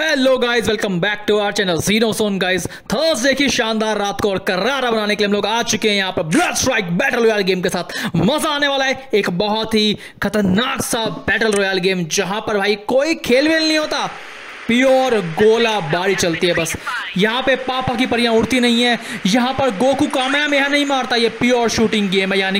Hello guys, welcome back to our channel ज़ीनोज़ोन। Guys, Thursday की शानदार रात को और करारा बनाने के लिए हम लोग आ चुके हैं यहाँ पर blood strike battle royale game के साथ। मजा आने वाला है, एक बहुत ही खतरनाक सा बैटल रॉयल गेम जहां पर भाई कोई खेल वेल नहीं होता, प्योर गोला बारी चलती है बस। यहाँ पे पापा की परियां उड़ती नहीं है, यहाँ पर गोकू कामयामेहा नहीं मारता, ये प्योर शूटिंग गेम है। यानी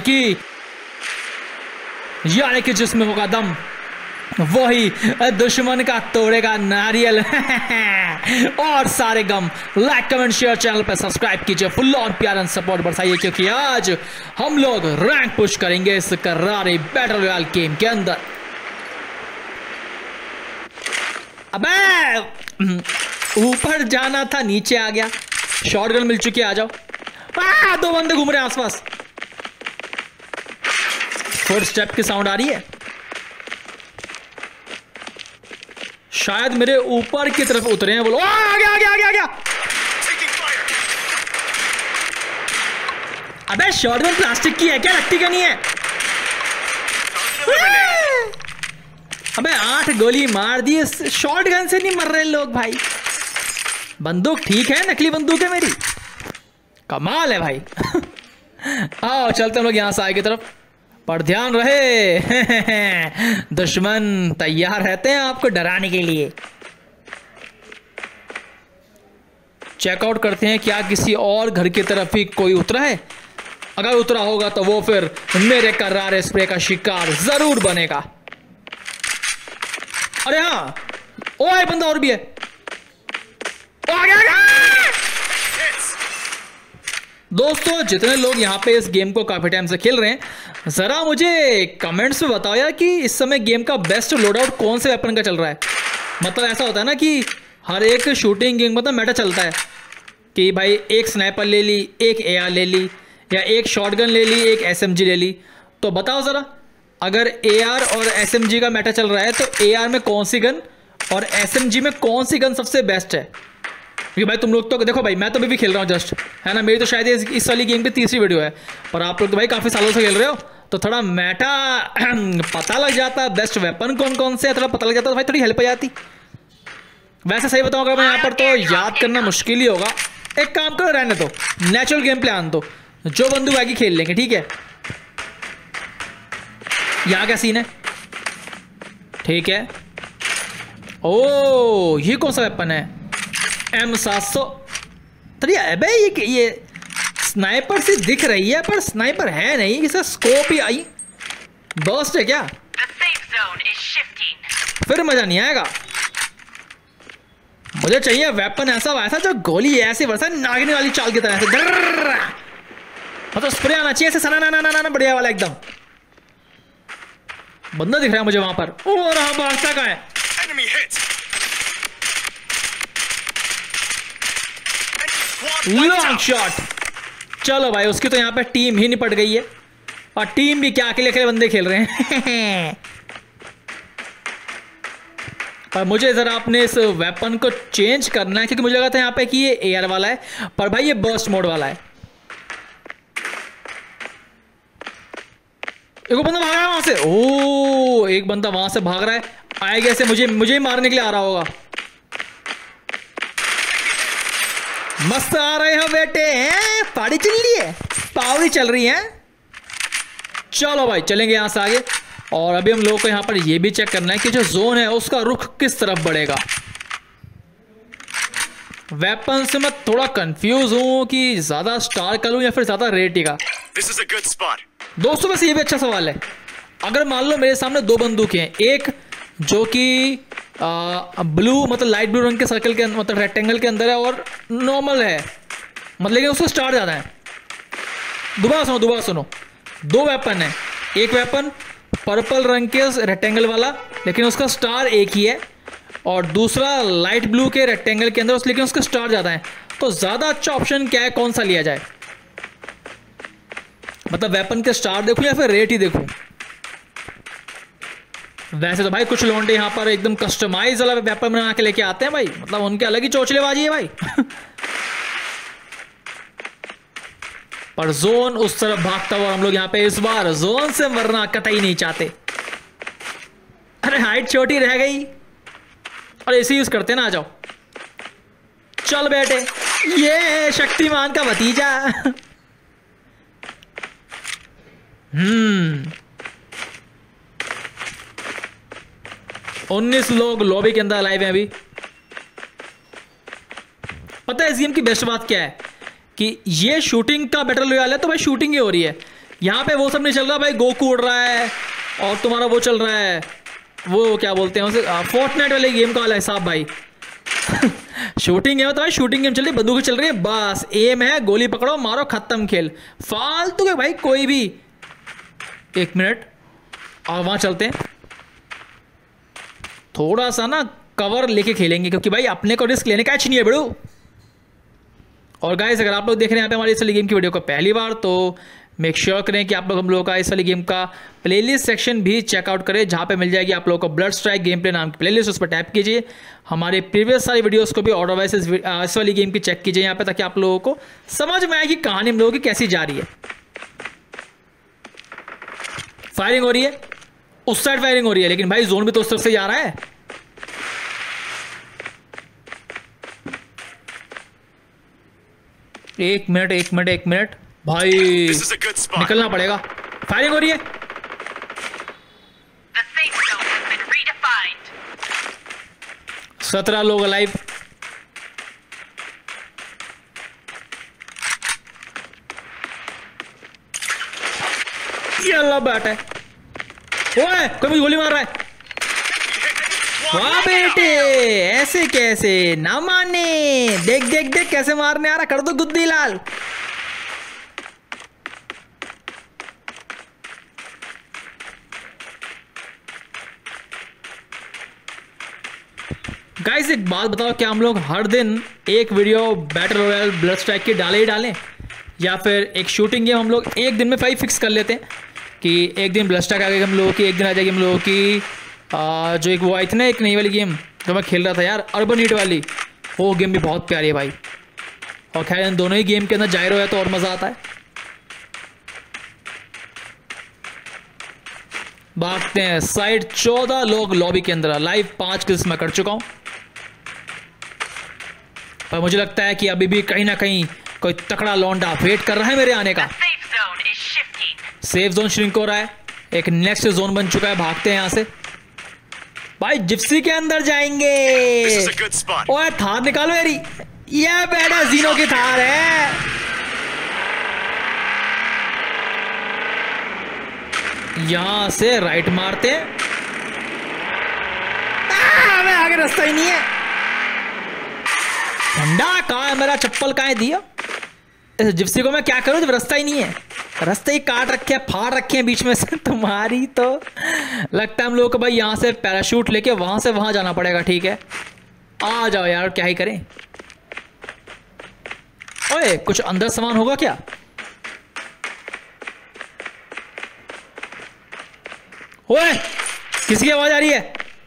कि जिसमें होगा दम वही दुश्मन का तोड़ेगा नारियल। और सारे गम। लाइक कमेंट शेयर, चैनल पर सब्सक्राइब कीजिए, फुल ऑन प्यार एंड सपोर्ट बरसाइए, क्योंकि आज हम लोग रैंक पुश करेंगे इस करारे बैटल रॉयल गेम के अंदर। अबे ऊपर जाना था, नीचे आ गया। शॉटगन मिल चुकी है, आ जाओ। दो बंदे घूम रहे हैं आसपास। फुट स्टेप की साउंड आ रही है, शायद मेरे ऊपर की तरफ उतरे हैं। बोलो आ गया आ गया आ गया आ गया। अबे शॉटगन प्लास्टिक की है क्या, लगती का नहीं है? अबे 8 गोली मार दी, शॉटगन से नहीं मर रहे लोग भाई। बंदूक ठीक है, नकली बंदूक है मेरी, कमाल है भाई। आओ चलते हम लोग यहां से आगे की तरफ, पर ध्यान रहे दुश्मन तैयार रहते हैं आपको डराने के लिए। चेकआउट करते हैं क्या किसी और घर की तरफ ही कोई उतरा है। अगर उतरा होगा तो वो फिर मेरे करारे स्प्रे का शिकार जरूर बनेगा। अरे हाँ, ओ एक बंदा और भी है। आ गया। दोस्तों, जितने लोग यहाँ पे इस गेम को काफी टाइम से खेल रहे हैं, जरा मुझे कमेंट्स में बताओ यार कि इस समय गेम का बेस्ट लोडआउट कौन से वेपन का चल रहा है। मतलब ऐसा होता है ना कि हर एक शूटिंग गेम मतलब मेटा चलता है कि भाई एक स्नाइपर ले ली, एक एआर ले ली, या एक शॉटगन ले ली, एक एसएमजी ले ली। तो बताओ ज़रा, अगर एआर और एसएमजी का मेटा चल रहा है तो एआर में कौन सी गन और एसएमजी में कौन सी गन सबसे बेस्ट है? क्योंकि भाई तुम लोग तो देखो भाई, मैं तो भी खेल रहा हूँ जस्ट, है ना। मेरी तो शायद इस वाली गेम पे तीसरी वीडियो है, पर आप लोग तो भाई काफ़ी सालों से खेल रहे हो, तो थोड़ा मेटा पता लग जाता, बेस्ट वेपन कौन कौन से है थोड़ा पता लग जाता, तो भाई थोड़ी हेल्प हो जाती। वैसे सही बताऊँ अगर मैं यहाँ पर, तो याद करना मुश्किल ही होगा। एक काम करो, रहने दो, नेचुरल गेम प्ले आन दो, जो बंदूक आगे खेल लेंगे, ठीक है। यहाँ क्या सीन है, ठीक है। ओ ये कौन सा वेपन है? M700। अबे ये स्नाइपर से दिख रही है, पर स्नाइपर है नहीं, इसका स्कोप ही आई बर्स्ट है क्या? फिर मजा नहीं आएगा। मुझे चाहिए वेपन ऐसा जो गोली ऐसी बरसा नागिनी वाली चाल की तरह से, मतलब स्प्रे आना चाहिए ऐसे सना बढ़िया वाला एकदम। बंदा दिख रहा है मुझे वहां पर, और हाँ भागता का है। Long shot. चलो भाई, उसकी तो यहाँ पे टीम ही निपट गई है, और टीम भी क्या, अकेले अकेले बंदे खेल रहे हैं। पर मुझे जरा अपने इस वेपन को चेंज करना है, क्योंकि मुझे लगा था यहाँ पे कि ये एयर वाला है, पर भाई ये बर्स्ट मोड वाला है। एक बंदा भाग रहा है वहां से, ओ एक बंदा वहां से भाग रहा है, आएगा ऐसे मुझे ही मारने के लिए आ रहा होगा। मस्त आ रहे हो बेटे, हैं पाड़ी चल रही है, पावड़ी चल रही है। चलो भाई चलेंगे यहां से आगे, और अभी हम लोगों को यहां पर यह भी चेक करना है कि जो जोन है उसका रुख किस तरफ बढ़ेगा। वेपन से मैं थोड़ा कंफ्यूज हूं कि ज्यादा स्टार का लूं या फिर ज्यादा रेटी का। दोस्तों वैसे ये भी अच्छा सवाल है। अगर मान लो मेरे सामने दो बंदूकें हैं, एक जो कि ब्लू मतलब लाइट ब्लू रंग के सर्कल के मतलब रेक्टेंगल के अंदर है, और नॉर्मल है मतलब, लेकिन उसका स्टार ज़्यादा है। दोबारा सुनो, दो वेपन है, एक वेपन पर्पल रंग के रेक्टेंगल वाला लेकिन उसका स्टार एक ही है, और दूसरा लाइट ब्लू के रेक्टेंगल के अंदर लेकिन उसका स्टार ज़्यादा है। तो ज़्यादा अच्छा ऑप्शन क्या है, कौन सा लिया जाए? मतलब वेपन के स्टार देखूं या फिर रेट ही देखूं? वैसे तो भाई कुछ लौंडे यहाँ पर एकदम कस्टमाइज वाला वेपन बना के लेके आते हैं भाई, मतलब उनके अलग ही चोचलेबाजी है भाई। पर जोन उस तरफ भागता हुआ, हम लोग यहाँ पे इस बार जोन से मरना कतई नहीं चाहते। अरे हाइट छोटी रह गई, और इसे यूज करते ना, आ जाओ। चल बेटे, ये शक्तिमान का भतीजा। 19 लोग लॉबी के अंदर लाइव हैं अभी। पता है इस गेम की बेस्ट बात क्या है कि ये शूटिंग का बैटल रॉयल है, तो भाई शूटिंग ही हो रही है यहाँ पे। वो सब नहीं चल रहा भाई, गोकू उड़ रहा है और तुम्हारा वो चल रहा है, वो क्या बोलते हैं उसे, फोर्टनाइट वाले गेम का वाला हिसाब भाई। शूटिंग है तो भाई शूटिंग गेम चल रही है, बंदूक चल रही है, बस एम है, गोली पकड़ो मारो खत्म खेल। फालतू के भाई कोई भी। 1 मिनट, और वहां चलते हैं, थोड़ा सा ना कवर लेके खेलेंगे क्योंकि भाई अपने को रिस्क लेने का अच्छी नहीं है बड़ू। और गाइस अगर आप लोग देख रहे हैं यहाँ पे हमारी इस वाली गेम की वीडियो को पहली बार, तो मेक श्योर करें कि आप लोग हम लोगों का इस वाली गेम का प्लेलिस्ट सेक्शन भी चेकआउट करें, जहाँ पे मिल जाएगी आप लोगों को ब्लड स्ट्राइक गेम प्ले नाम की प्लेलिस्ट, उस पर टैप कीजिए। हमारे प्रीवियस सारी वीडियोस को भी ऑर्डर वाइज इस वाली गेम की चेक कीजिए यहाँ पे, ताकि आप लोगों को समझ में आए कि कहानी हम लोगों की कैसी जा रही है। फायरिंग हो रही है, उस साइड फायरिंग हो रही है, लेकिन भाई जोन भी तो उस तरफ से जा रहा है। एक मिनट भाई, निकलना पड़ेगा। फायरिंग हो रही है। The safe zone has been redefined. 17 लोग लाइव। ये अल्लाह बैट है। ओए कोई मुझे गोली मार रहा है। वाह बेटे, ऐसे कैसे ना माने, देख देख देख कैसे मारने आ रहा, कर दो गुद्दी लाल। गाइस एक बात बताओ, क्या हम लोग हर दिन एक video battle royale blood strike की डाले ही डालें, या फिर एक शूटिंग गेम हम लोग एक दिन में फिक्स कर लेते हैं कि एक दिन ब्लड स्ट्राइक आ गई हम लोगों की, एक दिन आ जाएगी हम लोगों की जो एक वो आई थी ना, एक नई वाली गेम जो मैं खेल रहा था यार, अर्बन हीट वाली, वो गेम भी बहुत प्यारी है भाई। और खैर इन दोनों ही गेम के अंदर जायरो है तो और मज़ा आता है। भागते हैं साइड। 14 लोग लॉबी के अंदर, लाइव 5 किल्स मैं कर चुका हूं, पर मुझे लगता है कि अभी भी कहीं ना कहीं कोई तकड़ा लौंडा वेट कर रहा है मेरे आने का। The safe zone is shifting. Safe zone shrink हो रहा है, एक नेक्स्ट जोन बन चुका है, भागते हैं यहां से भाई। जिप्सी के अंदर जाएंगे। ओए थार निकालो मेरी, ये बेटा जीनो की थार है। यहां से राइट मारते हैं। मैं आगे रास्ता ही नहीं है। ठंडा कहाँ है मेरा, चप्पल कहाँ है दिया। इस जिप्सी को मैं क्या करूं जब रास्ता ही नहीं है, रास्ते ही काट रखे हैं, फाड़ रखे हैं बीच में से। तुम्हारी तो लगता है हम लोगों को भाई यहाँ से पैराशूट लेके वहां से वहां जाना पड़ेगा। ठीक है आ जाओ यार, क्या ही करें। ओए कुछ अंदर सामान होगा क्या। ओए किसी की आवाज आ रही है।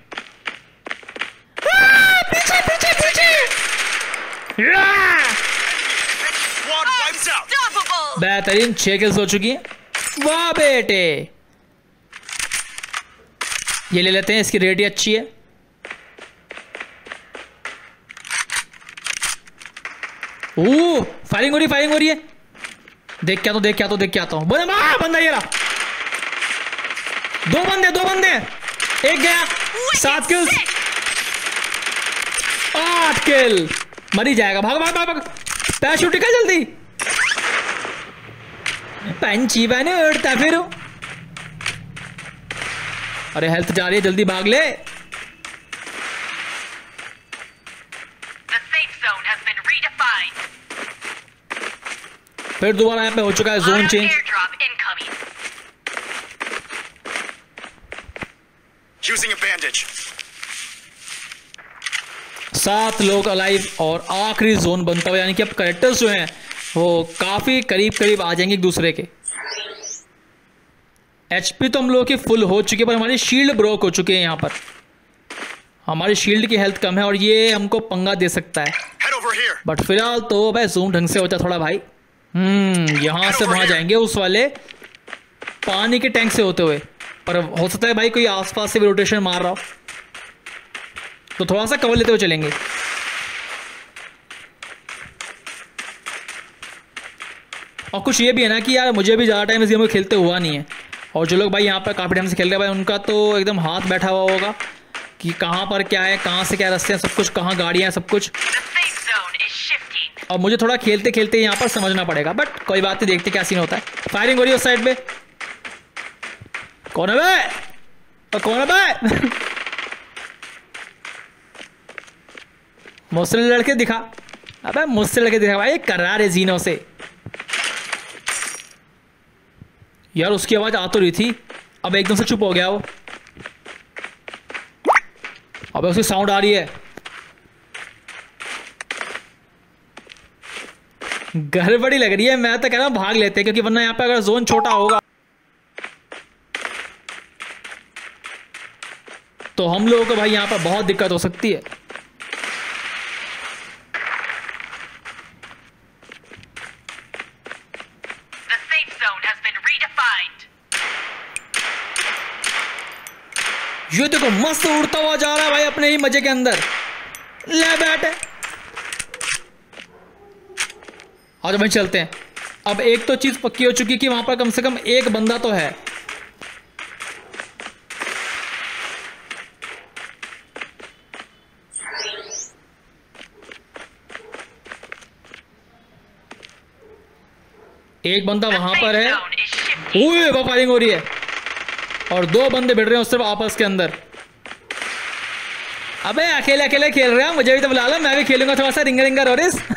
पीछे पीछे पीछे। बेहतरीन 6 किल्स हो चुकी है। वाह बेटे, ये ले लेते हैं, इसकी रेट ही अच्छी है। ओह फायरिंग हो रही है। देख क्या तो बंदा ये रहा। दो बंदे, एक गया। 7 किल्स, 8 किल। मर ही जाएगा, भाग। पैराशूट निकल जल्दी। पंची बने उड़ता फिर। अरे हेल्थ जा रही है, जल्दी भाग ले। The safe zone has been redefined. फिर दोबारा यहाँ पे हो चुका है zone change. Airdrop incoming. Using a bandage. 7 लोग अलाइव और आखिरी जोन बनता हुआ, यानी कि अब कैरेक्टर्स जो हैं वो काफी करीब आ जाएंगे एक दूसरे के। एचपी तो हम लोगों की फुल हो चुकी है, पर हमारी शील्ड ब्रोक हो चुकी है। यहाँ पर हमारी शील्ड की हेल्थ कम है और ये हमको पंगा दे सकता है। Head over here. बट फिलहाल तो भाई जूम ढंग से होता थोड़ा भाई। यहाँ से वहां जाएंगे उस वाले पानी के टैंक से होते हुए, पर हो सकता है भाई कोई आसपास से भी रोटेशन मार रहा हो। तो थोड़ा सा कवर लेते हुए चलेंगे। और कुछ ये भी है ना कि यार मुझे भी ज़्यादा टाइम इस गेम को खेलते हुआ नहीं है, और जो लोग भाई यहाँ पर काफ़ी टाइम से खेल रहे हैं भाई उनका तो एकदम हाथ बैठा हुआ होगा कि कहाँ पर क्या है, कहाँ से क्या रास्ते हैं, सब कुछ, कहाँ गाड़ियाँ हैं, सब कुछ। और मुझे थोड़ा खेलते खेलते यहाँ पर समझना पड़ेगा, बट कोई बात नहीं, देखते क्या सीन होता है। फायरिंग हो रही है उस साइड पे। कौन है बे? कौन है बे? मुझसे लड़के दिखा। अबे मुझसे लड़के दिखा भाई, करार है जीनों से। यार उसकी आवाज आ तो रही थी, अब एकदम से चुप हो गया वो। अब उसकी साउंड आ रही है। गड़बड़ी लग रही है, मैं तो कह रहा हूं भाग लेते हैं, क्योंकि वरना यहाँ पे अगर जोन छोटा होगा तो हम लोगों को भाई यहाँ पर बहुत दिक्कत हो सकती है। ये देखो मस्त उड़ता हुआ जा रहा है भाई अपने ही मजे के अंदर। ले बैठे, आज भाई चलते हैं। अब एक तो चीज पक्की हो चुकी है कि वहां पर कम से कम एक बंदा तो है। एक बंदा वहां पर है, ओए फायरिंग हो रही है, और दो बंदे भिड़ रहे हैं सिर्फ आपस के अंदर। अबे अकेले अकेले खेल रहे हैं, मुझे भी तो बुला लो, मैं भी खेलूंगा थोड़ा सा रिंगर रिंगर और इस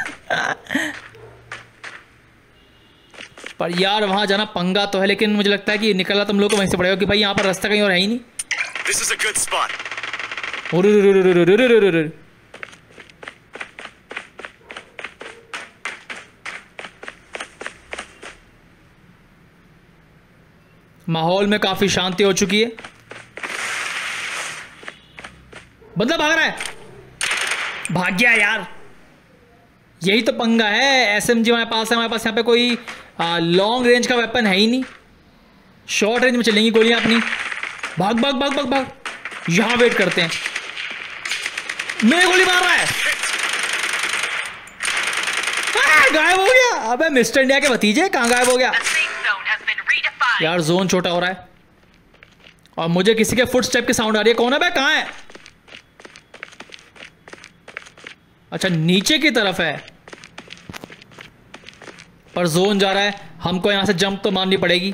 पर यार वहां जाना पंगा तो है, लेकिन मुझे लगता है कि निकलना तुम लोग को वहीं से पड़ेगा कि भाई यहाँ पर रास्ता कहीं और है ही नहीं। This is a good spot. माहौल में काफी शांति हो चुकी है। बंदा भाग रहा है, भाग गया यार। यही तो पंगा है, एसएमजी हमारे पास है, हमारे पास यहाँ पे कोई लॉन्ग रेंज का वेपन है ही नहीं। शॉर्ट रेंज में चलेंगी गोलियां अपनी। भाग भाग भाग भाग भाग, यहां वेट करते हैं। मेरे गोली मार रहा है, गायब हो गया। अबे मिस्टर इंडिया के भतीजे कहां गायब हो गया यार। जोन छोटा हो रहा है और मुझे किसी के फुटस्टेप की साउंड आ रही है। कौन है बे, कहां है? अच्छा नीचे की तरफ है, पर जोन जा रहा है, हमको यहां से जंप तो मारनी पड़ेगी।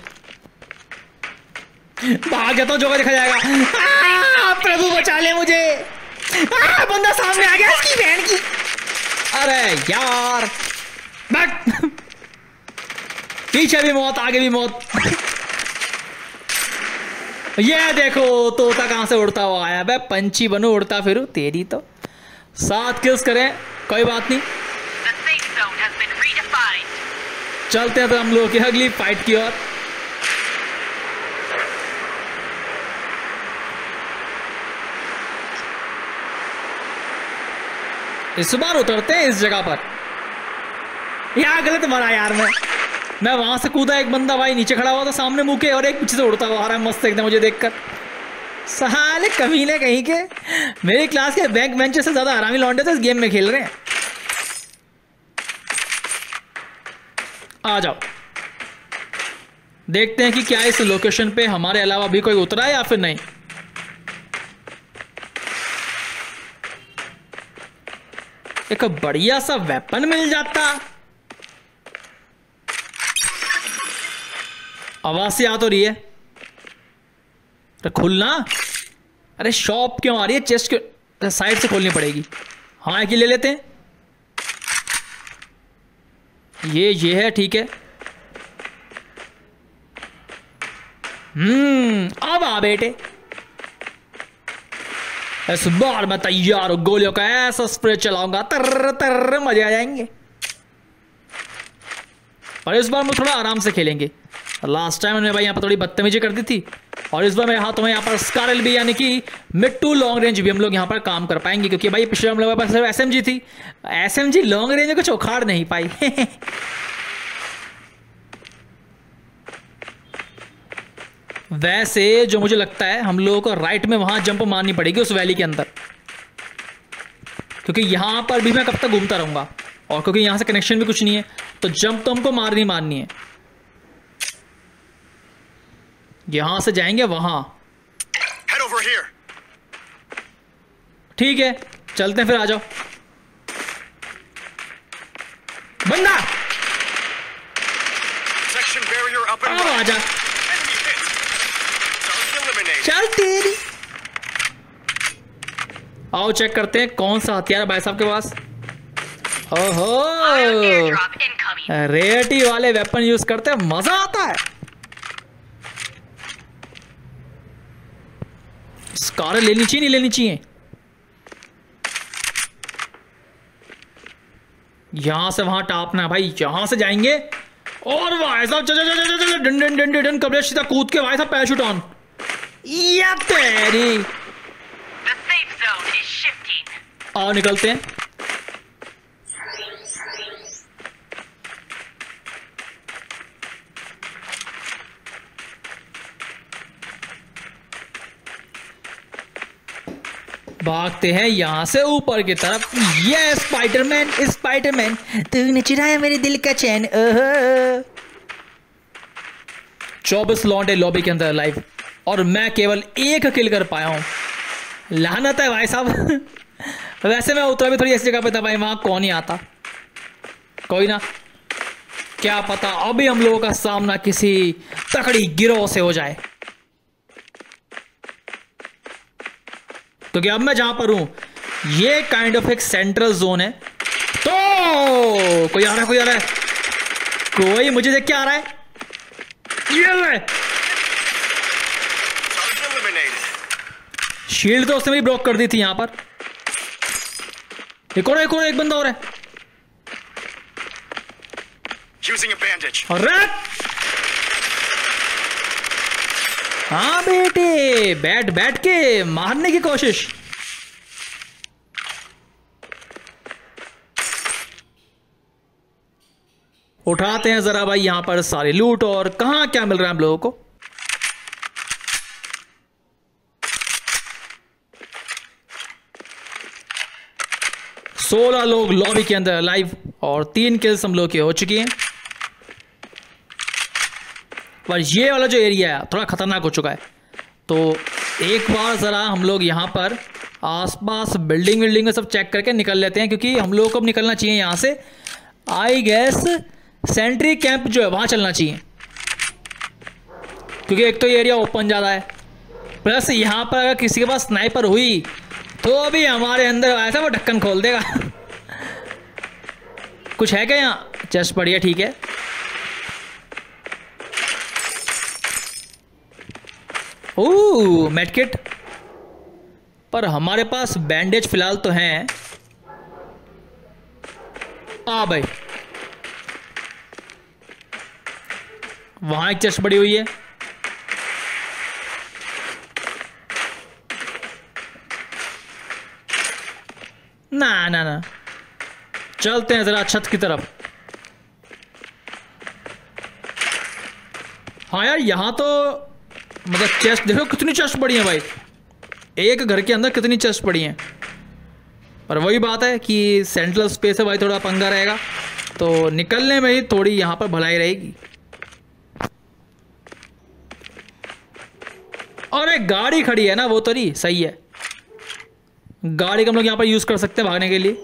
भाग जाता हूं, जो देखा जाएगा। प्रभु बचा ले मुझे। बंदा सामने आ गया, इसकी बहन की। अरे यार बैक। पीछे भी मौत, आगे भी मौत। ये देखो तोता कहां से उड़ता हुआ आया। बे पंछी बनू, उड़ता फिरू, तेरी तो 7 किल्स करें, कोई बात नहीं। चलते हैं तो हम लोग की अगली फाइट की ओर। इस बार उतरते हैं इस जगह पर। यार गलत मारा यार मैं वहां से कूदा, एक बंदा भाई नीचे खड़ा हुआ था सामने मुंह के, और एक पीछे से उड़ता हुआ आ रहा है मस्त एकदम मुझे देखकर। साले कमीने कहीं के, मेरी क्लास के बैक बेंचर से ज्यादा हरामी लौंडे तो इस गेम में खेल रहे हैं। आ जाओ, देखते हैं कि क्या इस लोकेशन पे हमारे अलावा भी कोई उतरा है या फिर नहीं। एक बढ़िया सा वेपन मिल जाता। आवाज से आ तो रही है, तो खुलना। अरे शॉप क्यों आ रही है? चेस्ट क्यों साइड से खोलनी पड़ेगी। हाँ एक ही ले लेते हैं। ये है, ठीक है। अब आ बेटे, इस बार मैं तैयार हूं। गोलियों का ऐसा स्प्रे चलाऊंगा, तर तर मजे आ जाएंगे। और इस बार मैं थोड़ा आराम से खेलेंगे। लास्ट टाइम मैंने भाई यहाँ पर थोड़ी बदतमीजी कर दी थी, और इस बार मेरे हाथों में यहाँ पर स्कारल भी, यानी कि मिड टू लॉन्ग रेंज भी हम लोग यहाँ पर काम कर पाएंगे, क्योंकि भाई पिछले हम लोगों के पास सिर्फ एसएमजी थी। एसएमजी लॉन्ग रेंज में कुछ उखाड़ नहीं पाई। वैसे जो मुझे लगता है हम लोगों को राइट में वहां जंप मारनी पड़ेगी उस वैली के अंदर। क्योंकि यहाँ पर भी मैं कब तक घूमता रहूँगा, और क्योंकि यहाँ से कनेक्शन भी कुछ नहीं है, तो जंप तो हमको मारनी है। यहाँ से जाएंगे वहाँ। ठीक है, चलते हैं फिर, आ जाओ। बंदा अब आ जा, चल तेरी। आओ चेक करते हैं कौन सा हथियार है भाई साहब के पास। ओहो, Airdrop incoming. रेयरटी वाले वेपन यूज करते हैं, मजा आता है। स्कार लेनी चाहिए, नहीं लेनी चाहिए? यहां से वहां टापना भाई, यहां से जाएंगे और भाई साहब चल चल चल चल डन डन डन डन कबले सीधा कूद के भाई साहब पैराशूट ऑन। ये तेरी। The safe zone is shifting. आओ निकलते हैं। भागते हैं यहां से ऊपर की तरफ। ये स्पाइडरमैन तूने चुराया मेरे दिल का चैन। 24 लौंडे लॉबी के अंदर लाइव, और मैं केवल 1 किल कर पाया हूं। लानत है भाई साहब। वैसे मैं उतरा भी थोड़ी ऐसी जगह पे था भाई, वहां कौन ही आता। कोई ना, क्या पता अभी हम लोगों का सामना किसी तकड़ी गिरोह से हो जाए। क्योंकि अब मैं जहां पर हूं ये काइंड ऑफ एक सेंट्रल जोन है। तो कोई आ रहा है, कोई मुझे देख के आ रहा है। ये ले शील्ड तो उसने भी ब्लॉक कर दी थी यहां पर। एक बंदा और है। अरे हाँ बेटे, बैठ के मारने की कोशिश। उठाते हैं जरा भाई यहां पर सारे लूट, और कहां क्या मिल रहा है हम लोगों को। सोलह लोग लॉबी के अंदर लाइव, और 3 किल्स हम लोग की हो चुकी हैं। पर ये वाला जो एरिया है थोड़ा खतरनाक हो चुका है। तो एक बार ज़रा हम लोग यहाँ पर आसपास बिल्डिंग में सब चेक करके निकल लेते हैं, क्योंकि हम लोगों को अब निकलना चाहिए यहाँ से। आई गैस सेंट्री कैंप जो है वहाँ चलना चाहिए, क्योंकि एक तो ये एरिया ओपन ज़्यादा है, प्लस यहाँ पर अगर किसी के पास स्नाइपर हुई तो अभी हमारे अंदर ऐसा वो ढक्कन खोल देगा। कुछ है क्या यहाँ? चेस्ट बढ़िया, ठीक है। ओह मेडकिट, पर हमारे पास बैंडेज फिलहाल तो हैं। आ भाई वहां एक चेस्ट पड़ी हुई है। ना चलते हैं जरा छत की तरफ। हाँ यार, यहाँ तो मतलब चेस्ट देखो कितनी चेस्ट पड़ी है भाई, एक घर के अंदर कितनी चेस्ट पड़ी हैं। पर वही बात है कि सेंट्रल स्पेस है भाई, थोड़ा पंगा रहेगा, तो निकलने में ही थोड़ी यहाँ पर भलाई रहेगी। और एक गाड़ी खड़ी है ना, वो तो नहीं सही है, गाड़ी का हम लोग यहाँ पर यूज कर सकते हैं भागने के लिए।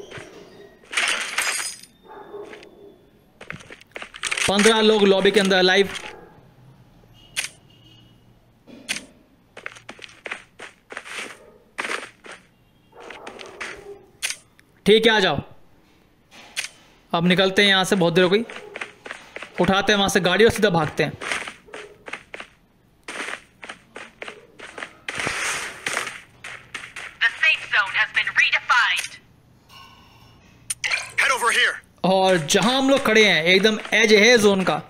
15 लोग लॉबी के अंदर लाइव। ठीक है, आ जाओ, अब निकलते हैं यहां से, बहुत देर हो गई। उठाते हैं वहां से गाड़ी और सीधा भागते हैं। The safe zone has been redefined. Head over here. और जहां हम लोग खड़े हैं एकदम एज है जोन का।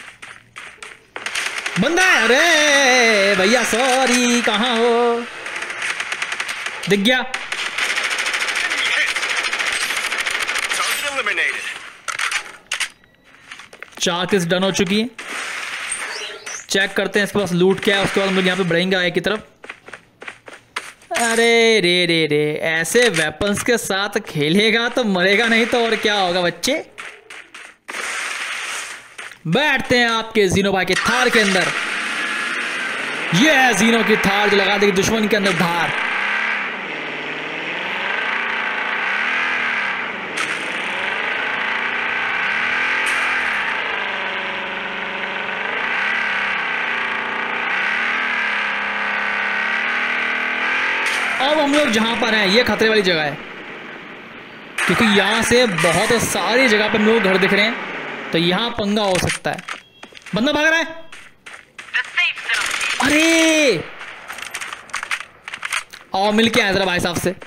बंदा है, अरे भैया सॉरी, कहां हो? दिख गया। Target eliminated. 4 किल्स डन हो चुकी है। चेक करते हैं इसके पास लूट क्या है, उसके बाद हम लोग यहाँ पे बढ़ेंगे आगे की तरफ। अरे रे रे रे, ऐसे वेपन्स के साथ खेलेगा तो मरेगा नहीं तो और क्या होगा बच्चे। बैठते हैं आपके जीनो भाई के थार के अंदर। ये है जीनो की थार जो लगा देगी दुश्मन के अंदर धार। अब हम लोग जहां पर हैं ये खतरे वाली जगह है, क्योंकि यहां से बहुत सारी जगह पे हम लोग घर दिख रहे हैं, तो यहां पंगा हो सकता है। बंदा भाग रहा है। The safe zone. अरे आओ मिल के आए जरा भाई साहब से।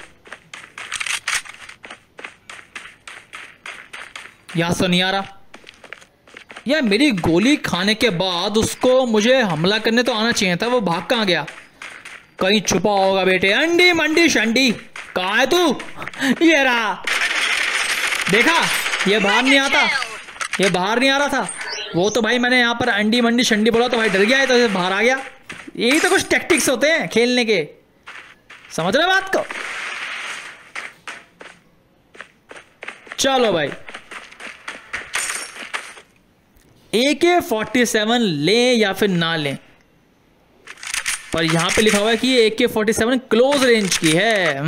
यहां से नहीं आ रहा यार, मेरी गोली खाने के बाद उसको मुझे हमला करने तो आना चाहिए था। वो भाग कहां गया? कहीं छुपा होगा बेटे। अंडी मंडी शंडी कहाँ है तू? ये रहा, देखा ये बाहर नहीं आता, ये बाहर नहीं आ रहा था। वो तो भाई मैंने यहाँ पर अंडी मंडी शंडी बोला तो भाई डर गया है, तो बाहर आ गया। यही तो कुछ टैक्टिक्स होते हैं खेलने के, समझ रहे बात को। चलो भाई AK-47 लें या फिर ना लें, पर यहां पे लिखा हुआ है कि ये AK-47 क्लोज रेंज की है।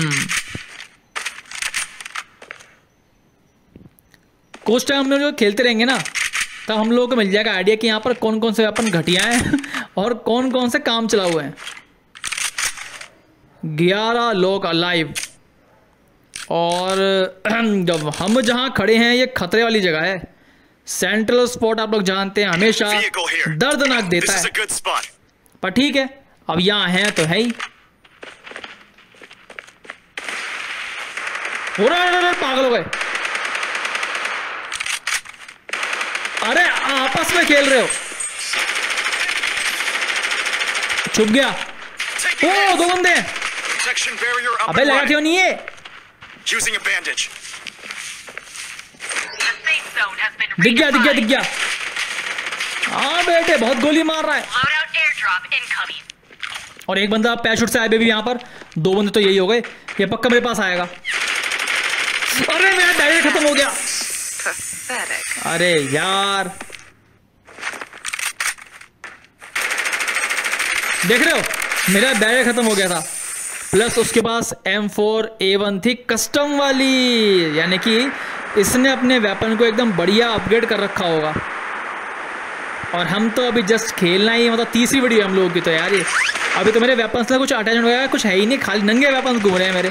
कुछ टाइम हम लोग खेलते रहेंगे ना, तब हम लोगों को मिल जाएगा आइडिया कि यहाँ पर कौन कौन से वेपन घटिया हैं और कौन कौन से काम चला हुए हैं। 11 लोग अलाइव, और जब हम जहां खड़े हैं ये खतरे वाली जगह है। सेंट्रल स्पॉट आप लोग जानते हैं हमेशा Vehicle here. दर्दनाक This देता is है, a good spot. पर ठीक है अब यहां है तो है ही। पागल हो गए, अरे आपस में खेल रहे हो। छुप गया। Take O it. दो बंदे हैं। Protection barrier up अबे and लगा running. क्यों नहीं है? Using a bandage. The safe zone has been दिख गया दिख गया दिख redefined. गया। हाँ बेटे बहुत गोली मार रहा है। Loadout airdrop incoming. और एक बंदा पैराशूट से आए भी यहाँ पर, दो बंदे तो यही हो गए। ये पक्का मेरे पास आएगा। अरे मेरा डायरेक्ट खत्म हो गया। Pathetic. अरे यार देख रहे हो मेरा बैरल खत्म हो गया था, प्लस उसके पास M4A1 थी कस्टम वाली, यानी कि इसने अपने वेपन को एकदम बढ़िया अपग्रेड कर रखा होगा। और हम तो अभी जस्ट खेलना ही, मतलब तीसरी वीडियो है हम लोगों की तो यार ये। अभी तो मेरे वेपन्स में कुछ अटैचमेंट वगैरह कुछ है ही नहीं, खाली नंगे वेपन्स घूम रहे हैं मेरे।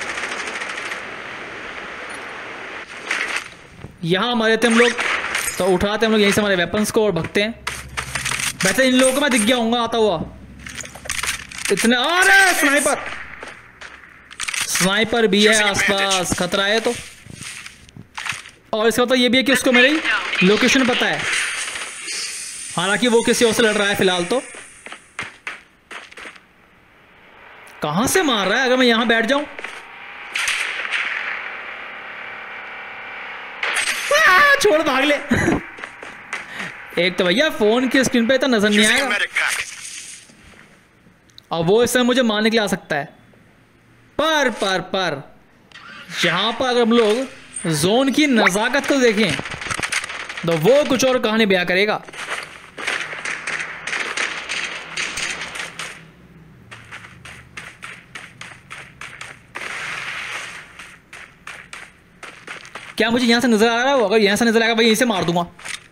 यहाँ हमारे थे हम लोग, तो उठाते हम लोग यहीं से हमारे वेपन्स को और भगते हैं। वैसे इन लोगों को मैं दिख गया हूँगा आता हुआ इतने। अरे स्नाइपर, स्नाइपर भी है आसपास, खतरा है तो। और इसका तो ये भी है कि उसको मेरी लोकेशन पता है, हालांकि वो किसी और से लड़ रहा है फिलहाल। तो कहां से मार रहा है? अगर मैं यहां बैठ जाऊं, छोड़ भाग ले। एक तो भैया फोन की स्क्रीन पे तो नजर नहीं Using a आएगा, medic pack. और वो इस समय मुझे मारने के लिए आ सकता है। पर यहां पर अगर हम लोग जोन की नजाकत को देखें तो वो कुछ और कहानी बयां करेगा। क्या मुझे यहां से नजर आ रहा है? वो अगर यहां से नजर आएगा भाई यहीं से मार दूंगा।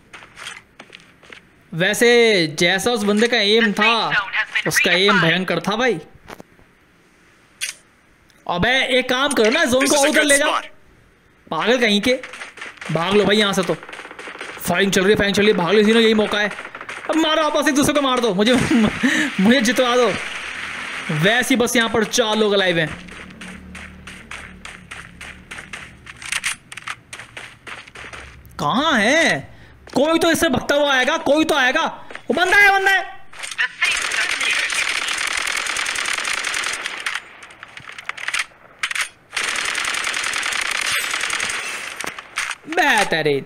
वैसे जैसा उस बंदे का एम था, उसका एम भयंकर था भाई। अबे एक काम करो ना, जोन This को is a आउट कर good ले जाओ। spot. पागल कहीं के, भाग लो भाई यहां से। तो फायरिंग चल रही है, फायरिंग चल रही है, भाग लो, यही मौका है। अब मारो आपस एक दूसरे को, मार दो मुझे मुझे जितवा दो। वैसे ही बस यहां पर 4 लोग अलाइव हैं। कहां है? कोई तो इससे भगता हुआ आएगा, कोई तो आएगा। वो बंदा है, बंदा है। The safe zone. बेहतरीन।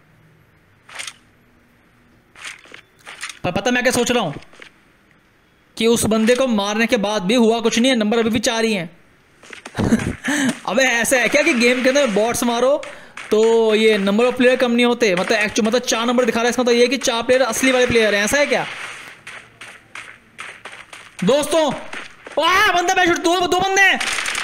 पर पता मैं क्या सोच रहा हूं कि उस बंदे को मारने के बाद भी हुआ कुछ नहीं है, नंबर अभी भी 4 ही हैं। अबे ऐसा है क्या कि गेम के अंदर बॉट्स मारो तो ये नंबर ऑफ प्लेयर कम नहीं होते? मतलब 4 नंबर दिखा रहा है, इसका मतलब ये कि 4 प्लेयर असली वाले प्लेयर हैं, ऐसा है क्या दोस्तों? बंदा बैठ, दो बंदे हैं।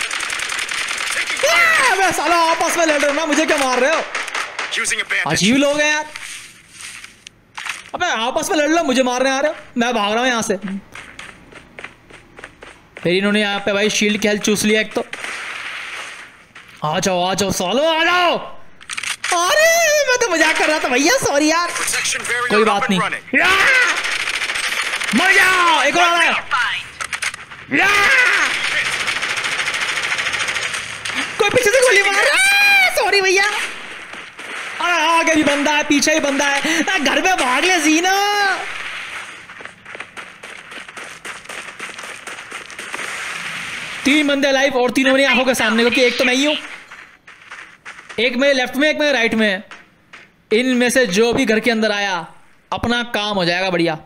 साला आपस में लड़ रहे हो ना, मुझे क्या मार रहे हो? अजीब लोग हैं यार। अबे आपस में लड़ लो, मुझे मारने आ रहे हो, मैं भाग रहा हूं यहां से। फिर इन्होंने यहाँ पे भाई शील्ड की हेल्थ चूस लिया एक तो। आ जाओ सालो, आ जाओ। अरे मैं तो मजाक कर रहा था भैया, सॉरी यार। कोई बात नहीं। मर जाओ, एक और आ रहा है। कोई पीछे से गोली मार रहा है, सॉरी भैया। अरे आगे भी बंदा है, पीछे भी बंदा है, घर में भाग ले जीना। तीन बंदे लाइव और तीनों मेरी आंखों के सामने, क्योंकि एक तो मैं ही हूं, एक मेरे लेफ्ट में, एक मेरे राइट में। इनमें से जो भी घर के अंदर आया अपना काम हो जाएगा बढ़िया।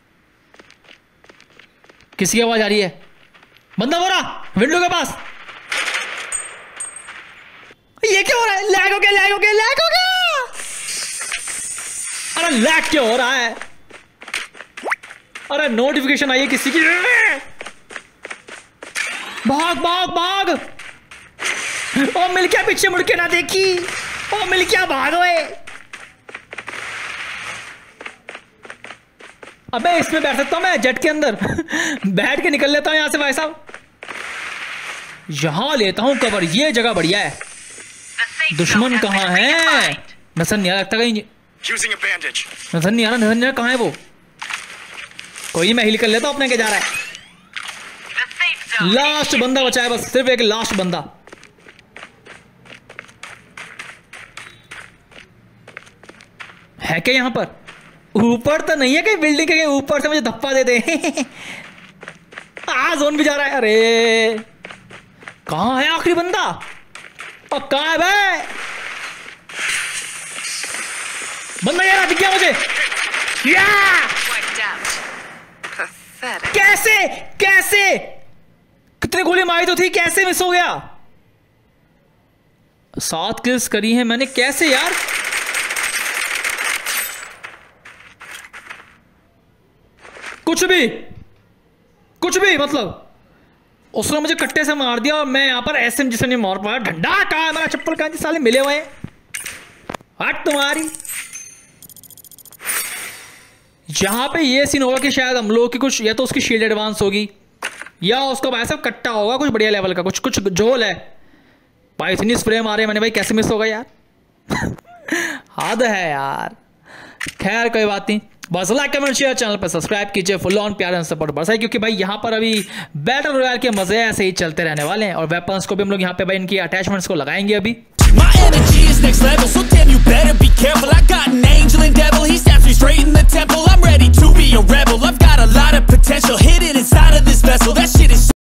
किसी की आवाज आ रही है, बंदा बोला विंडो के पास। ये क्या हो रहा है? लैग हो गया। अरे लैग क्यों हो रहा है? अरे नोटिफिकेशन आई है किसी की। भाग। ओ मिल क्या, पीछे मुड़ के ना देखी। ओ मिल क्या, भाग गए। अबे इसमें बैठ सकता हूं मैं, जेट के अंदर। बैठ के निकल लेता हूं यहां से भाई साहब। यहां लेता हूं कवर, ये जगह बढ़िया है। दुश्मन कहां है? नजर नहीं आ रहा, लगता कहीं नजर नहीं आ रहा, कहां है वो? कोई नहीं, मैं हिल कर लेता हूं अपने के जा रहा है। लास्ट बंदा बचा है बस, सिर्फ एक लास्ट बंदा। है क्या यहां पर? ऊपर तो नहीं है कहीं बिल्डिंग के ऊपर से मुझे धप्पा दे दे। जोन भी जा रहा है। अरे कहां है आखिरी बंदा? और कहां है भाई बंदा? यार दिख गया मुझे। कैसे कितने गोली मारी तो थी, कैसे मिस हो गया? 7 किल्स करी हैं मैंने, कैसे यार? कुछ भी मतलब उसने मुझे कट्टे से मार दिया और मैं यहां पर एसएमजी से नहीं मार पाया। डंडा कहां है मेरा? चप्पल कहां? साले मिले हुए हैं। हट तुम्हारी। यहां पे ये सीन होगा कि शायद हम लोग की कुछ, या तो उसकी शील्ड एडवांस होगी या उसका भाई साहब कट्टा होगा कुछ बढ़िया लेवल का, कुछ झोल है भाई। इतनी स्प्रे मारे मैंने भाई, कैसे मिस होगा यार? हद है यार। खैर कोई बात नहीं, बस लाइक कमेंट शेयर, चैनल पर सब्सक्राइब कीजिए। फुल ऑन प्यार एंड सपोर्ट बरसाए, क्योंकि भाई यहाँ पर अभी बैटल रॉयल के मजे ऐसे ही चलते रहने वाले हैं। और वेपन्स को भी हम लोग यहाँ पे भाई इनकी अटैचमेंट्स को लगाएंगे अभी।